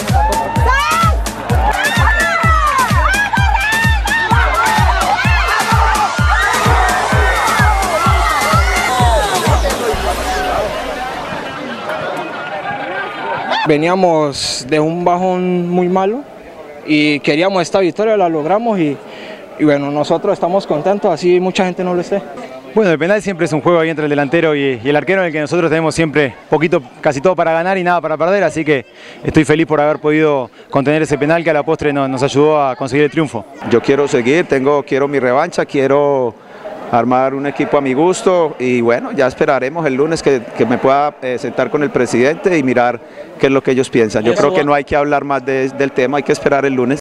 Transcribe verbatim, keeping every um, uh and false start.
Veníamos de un bajón muy malo y queríamos esta victoria, la logramos y, y bueno, nosotros estamos contentos, así mucha gente no lo esté. Bueno, el penal siempre es un juego ahí entre el delantero y, y el arquero en el que nosotros tenemos siempre poquito, casi todo para ganar y nada para perder, así que estoy feliz por haber podido contener ese penal que a la postre nos, nos ayudó a conseguir el triunfo. Yo quiero seguir, tengo, quiero mi revancha, quiero armar un equipo a mi gusto y bueno, ya esperaremos el lunes que, que me pueda eh, sentar con el presidente y mirar qué es lo que ellos piensan. Yo creo que no hay que hablar más de, del tema, hay que esperar el lunes.